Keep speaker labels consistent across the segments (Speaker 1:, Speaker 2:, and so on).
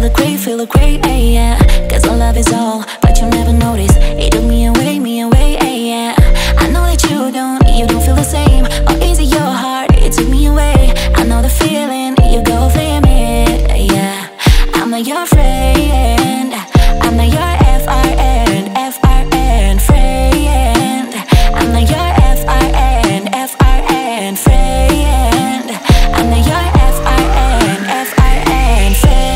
Speaker 1: feel it great, ay, yeah. Cause our love is all, but you never notice. It took me away, ay, yeah. I know that you don't feel the same. Or is it your heart? It took me away. I know the feeling, you go flame it, yeah. I'm not your friend, I'm not your FRN, friend. I'm not your FRN, friend. I'm not your FRN, friend.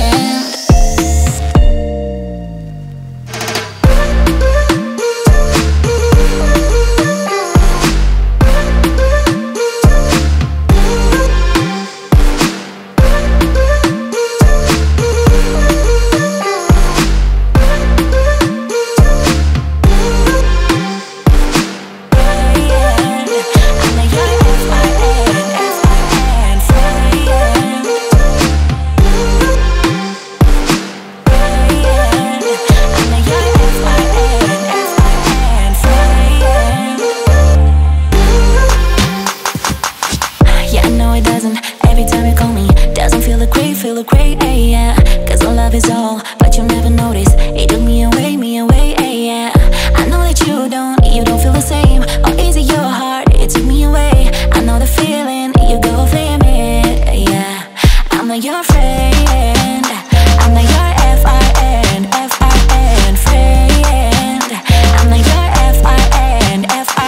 Speaker 1: Feel it great, ay, yeah. Cause our love is all, but you never notice. It took me away, ay, yeah. I know that you don't feel the same. Or is it your heart? It took me away. I know the feeling, you go flame it, yeah. I'm not your friend, I'm not your FRN, friend. I'm not your FRN,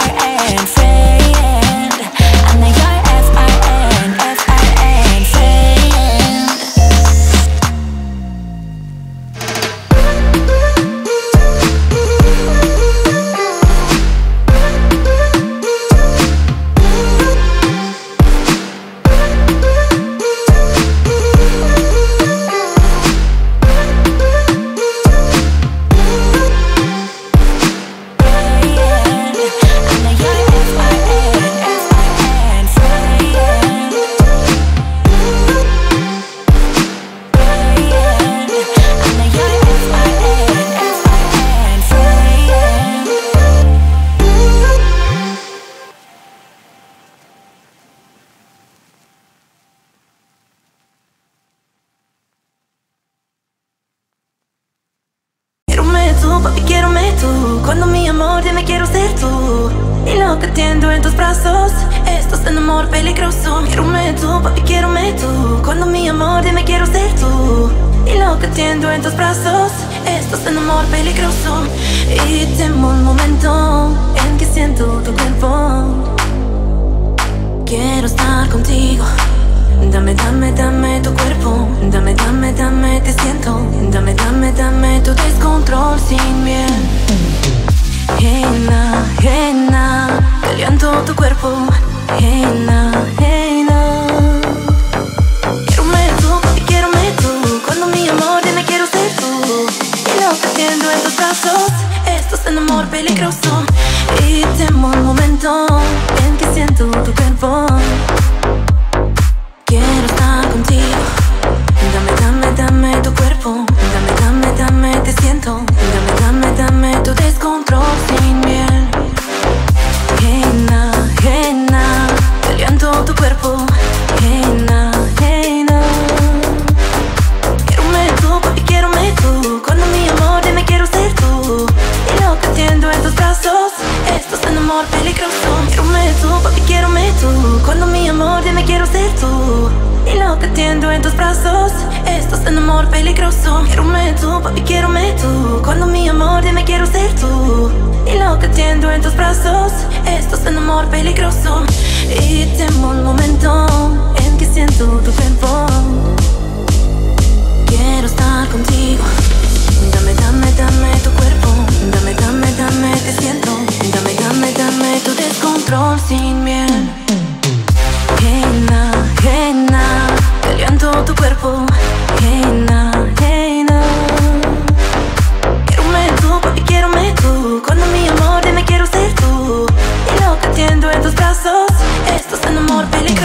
Speaker 1: friend. I'm not your FRN, friend.
Speaker 2: Papi, quiérome tú. Cuando mi amor dime quiero ser tú. Y lo que entiendo en tus brazos, esto es un amor peligroso. Quiérome tú, papi, quiérome tú. Cuando mi amor dime quiero ser tú. Y lo que entiendo en tus brazos, esto es un amor peligroso. Y temo un momento en que siento tu cuerpo. Quiero estar contigo. Dame, dame, dame tu cuerpo. Dame, dame, dame, te siento. Dame, dame, dame tu descontrol sin miel. Hey na, caliento tu cuerpo. Hey na, quiérome tú, papi, quiérome tú. Cuando mi amor dime quiero ser tú. Y lo que entiendo en tus brazos, esto es un amor peligroso. Y temo un momento en que siento tu cuerpo. Quiero estar contigo. Dame, dame, dame tu cuerpo. Dame, dame, dame, te siento. Dame, dame, dame tu descontrol sin miel. Hey na, caliento tu cuerpo. Hey na, quiérome tú, papi, quiérome tú. Cuando mi amor dime quiero ser tú. Y lo que entiendo en tus brazos, esto es un amor peligroso. Quiérome tú, papi, quiérome tú. Cuando mi amor dime quiero ser tú. Y lo que entiendo en tus brazos, esto es un amor peligroso. Quiérome tú, papi, quiérome tú. Cuando mi amor dime quiero ser tú. Y lo que entiendo en tus brazos, esto es un amor peligroso. Y temo un momento en que siento tu cuerpo. Quiero estar contigo. Dame, dame, dame tu cuerpo. Dame, dame, dame, te siento. Dame, dame, dame tu descontrol sin miel. Hey na, caliento tu cuerpo. Hey na, quiérome tú, papi, quiérome tú. Cuando mi amor dime quiero ser tú. Y lo que entiendo en tus brazos, esto es un amor peligroso.